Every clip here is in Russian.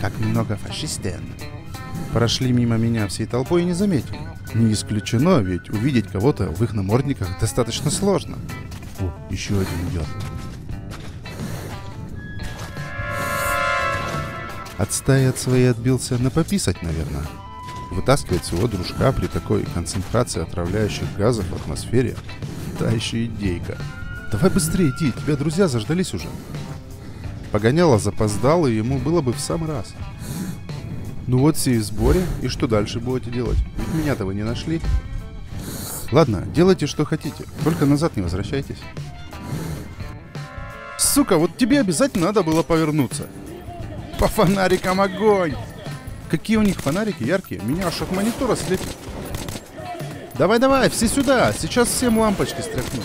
Как много фашистен. Прошли мимо меня всей толпой и не заметили. Не исключено, ведь увидеть кого-то в их намордниках достаточно сложно. О, еще один идет. От стаи от своей отбился на пописать, наверное. Вытаскивать своего дружка при такой концентрации отравляющих газов в атмосфере — та еще идейка. Давай быстрее иди, тебя друзья заждались уже. Погоняло запоздал, и ему было бы в самый раз. Ну вот все в сборе, и что дальше будете делать? Ведь меня-то вы не нашли. Ладно, делайте что хотите, только назад не возвращайтесь. Сука, вот тебе обязательно надо было повернуться. По фонарикам огонь! Какие у них фонарики яркие, меня аж от монитора слепит. Давай-давай, все сюда, сейчас всем лампочки стряхну.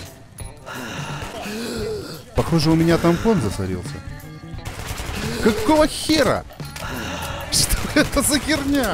Похоже, у меня тампон засорился. Какого хера? Что это за херня?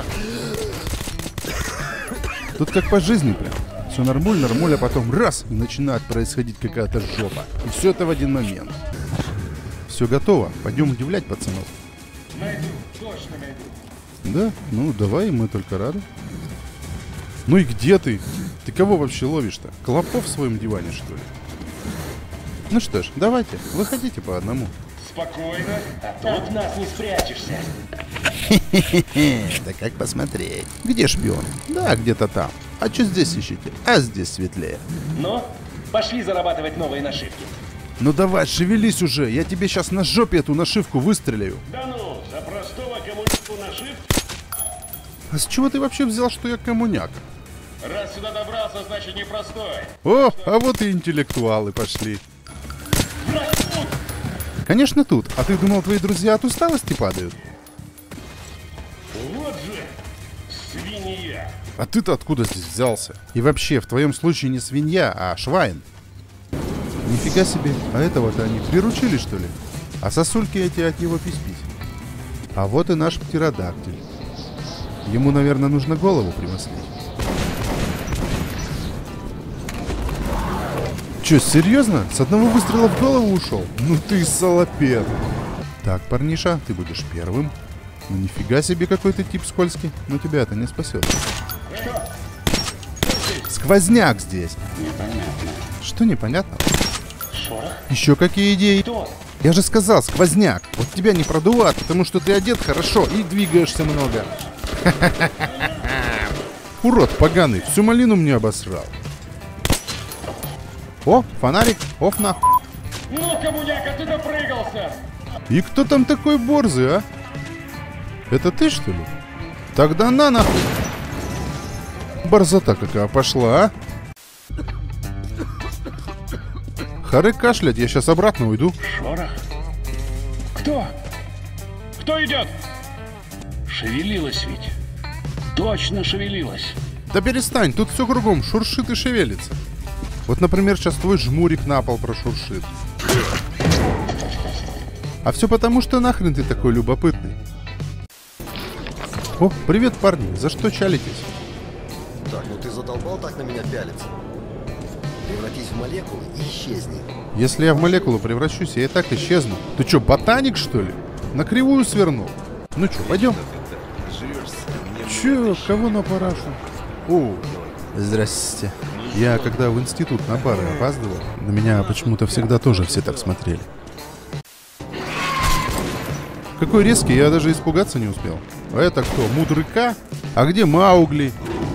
Тут как по жизни прям. Все нормуль, а потом раз, и начинает происходить какая-то жопа. И все это в один момент. Все готово, пойдем удивлять пацанов. Найду, точно найду. Да? Ну, давай, мы только рады. Ну и где ты? Ты кого вообще ловишь-то? Клопов в своем диване, что ли? Ну что ж, давайте, выходите по одному. Спокойно, а то от нас не спрячешься. Да как посмотреть? Где шпион? Да, где-то там. А что здесь ищете? А здесь светлее. Ну, пошли зарабатывать новые нашивки. Ну давай, шевелись уже, я тебе сейчас на жопе эту нашивку выстреляю. Да ну, за простого коммунисту нашивки? А с чего ты вообще взял, что я коммуняк? Раз сюда добрался, значит непростой. О, а вот и интеллектуалы пошли. Конечно тут. А ты думал, твои друзья от усталости падают? Вот же свинья. А ты-то откуда здесь взялся? И вообще, в твоем случае не свинья, а швайн. Нифига себе, а этого-то они приручили, что ли? А сосульки эти от него пись-пись. А вот и наш птеродактиль. Ему, наверное, нужно голову примаслить. Че, серьезно? С одного выстрела в голову ушел? Ну ты салопед. Так, парниша, ты будешь первым. Ну нифига себе, какой ты тип скользкий. Но тебя это не спасет. Сквозняк здесь. Непонятно. Что непонятно? Шорох? Еще какие идеи? Кто? Я же сказал, сквозняк. Вот тебя не продуват, потому что ты одет хорошо и двигаешься много. Урод поганый, всю малину мне обосрал. О, фонарик, оф нахуй. Ну, коммуняка, ты допрыгался! И кто там такой борзый, а? Это ты, что ли? Тогда на нахуй. Борзота какая пошла, а? Хоры кашлять, я сейчас обратно уйду. Шорох? Кто? Кто идет? Шевелилась ведь. Точно шевелилась. Да перестань, тут все кругом шуршит и шевелится. Вот, например, сейчас твой жмурик на пол прошуршит. А все потому, что нахрен ты такой любопытный. О, привет, парни, за что чалитесь? Так, ну ты задолбал так на меня пялиться? Превратись в молекулы и исчезни. Если я в молекулу превращусь, я и так исчезну. Ты что, ботаник, что ли? На кривую свернул? Ну что, пойдем? Че, кого на парашу? О, здрасте. Я когда в институт на пары опаздывал, на меня почему-то всегда тоже все так смотрели. Какой резкий, я даже испугаться не успел. А это кто, Мудрыка? А где Маугли?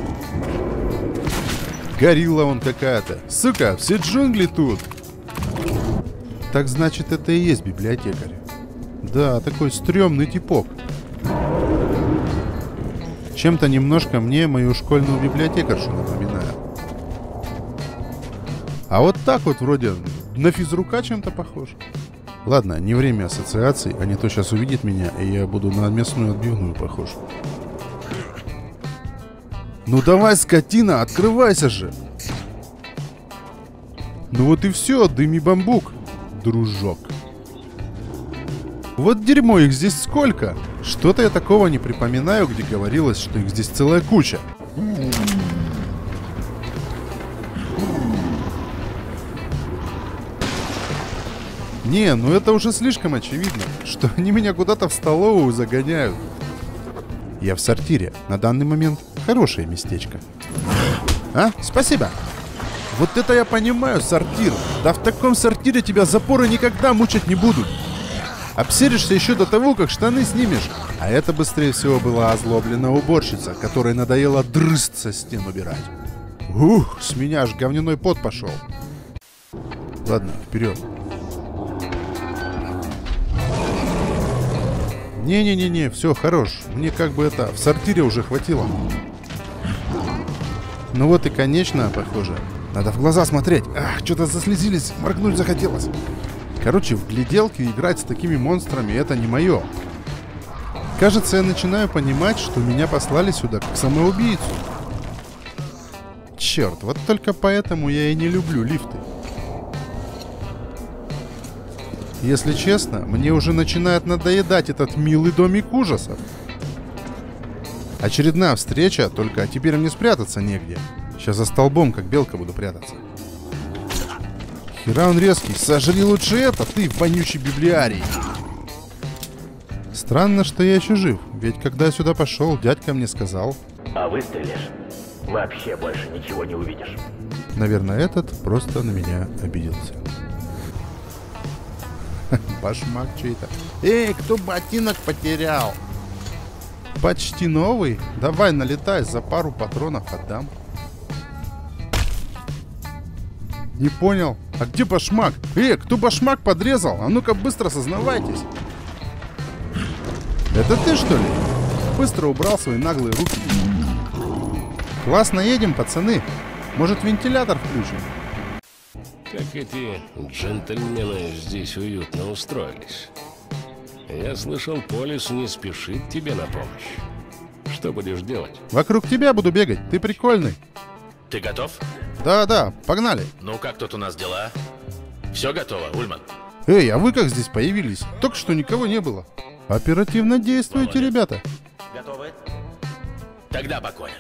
Горилла он какая-то. Сука, все джунгли тут. Так значит, это и есть библиотекарь. Да, такой стрёмный типок. Чем-то немножко мне мою школьную библиотекаршу напоминает. А вот так вот вроде на физрука чем-то похож. Ладно, не время ассоциаций, а не то сейчас увидит меня, и я буду на местную отбивную похож. Ну давай, скотина, открывайся же! Ну вот и все, дыми бамбук, дружок. Вот дерьмо, их здесь сколько? Что-то я такого не припоминаю, где говорилось, что их здесь целая куча. Не, ну это уже слишком очевидно, что они меня куда-то в столовую загоняют. Я в сортире. На данный момент хорошее местечко. А? Спасибо. Вот это я понимаю, сортир. Да в таком сортире тебя запоры никогда мучить не будут. Обсеришься еще до того, как штаны снимешь. А это быстрее всего была озлобленная уборщица, которой надоело дрыст со стен убирать. Ух, с меня аж говняной пот пошел. Ладно, вперед. Не-не-не-не, все, хорош. Мне как бы это, в сортире уже хватило. Ну вот и конечно, похоже. Надо в глаза смотреть. Ах, что-то заслезились, моргнуть захотелось. Короче, в гляделки играть с такими монстрами это не мое. Кажется, я начинаю понимать, что меня послали сюда как самоубийцу. Черт, вот только поэтому я и не люблю лифты. Если честно, мне уже начинает надоедать этот милый домик ужасов. Очередная встреча, только теперь мне спрятаться негде. Сейчас за столбом, как белка, буду прятаться. Хера он резкий. Сожри лучше это, ты вонючий библиарий. Странно, что я еще жив. Ведь когда я сюда пошел, дядька мне сказал... А выстрелишь, вообще больше ничего не увидишь. Наверное, этот просто на меня обиделся. Башмак чей-то. Эй, кто ботинок потерял? Почти новый? Давай налетай, за пару патронов отдам. Не понял. А где башмак? Кто башмак подрезал? А ну-ка быстро сознавайтесь. Это ты, что ли? Быстро убрал свои наглые руки. Классно едем, пацаны. Может, вентилятор включим? Как эти джентльмены здесь уютно устроились. Я слышал, Полис не спешит тебе на помощь. Что будешь делать? Вокруг тебя буду бегать. Ты прикольный. Ты готов? Да, погнали. Ну, как тут у нас дела? Все готово, Ульман? Эй, а вы как здесь появились? Только что никого не было. Оперативно действуйте, ребята. Готовы? Тогда по коням.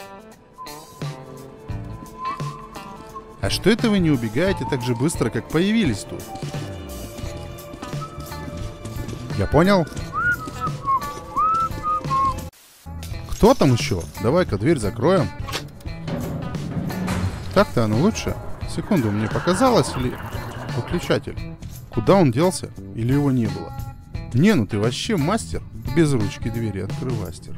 А что это вы не убегаете так же быстро, как появились тут? Я понял. Кто там еще? Давай-ка дверь закроем. Так-то оно лучше. Секунду, мне показалось или... Выключатель. Куда он делся? Или его не было? Не, ну ты вообще мастер. Без ручки двери открывастер.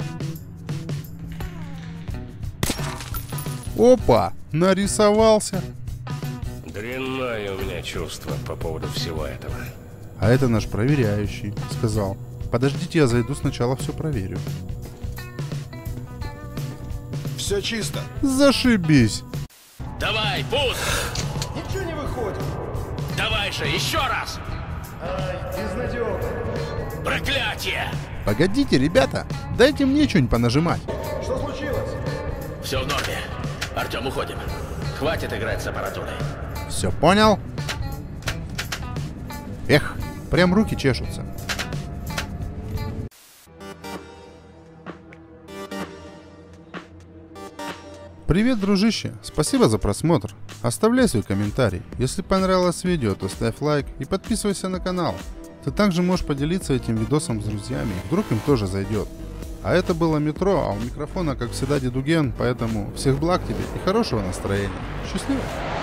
Опа! Нарисовался. Дрянное у меня чувство по поводу всего этого. А это наш проверяющий. Сказал. Подождите, я зайду сначала все проверю. Все чисто. Зашибись. Давай, пуск! Ничего не выходит. Давай же, еще раз! Ай, безнадега. Проклятие! Погодите, ребята. Дайте мне что-нибудь понажимать. Что случилось? Все в норме. Артем, уходим. Хватит играть с аппаратурой. Все понял? Эх, прям руки чешутся. Привет, дружище. Спасибо за просмотр. Оставляй свой комментарий. Если понравилось видео, то ставь лайк и подписывайся на канал. Ты также можешь поделиться этим видосом с друзьями, вдруг им тоже зайдет. А это было Метро, а у микрофона, как всегда, Дедуген, поэтому всех благ тебе и хорошего настроения. Счастливо!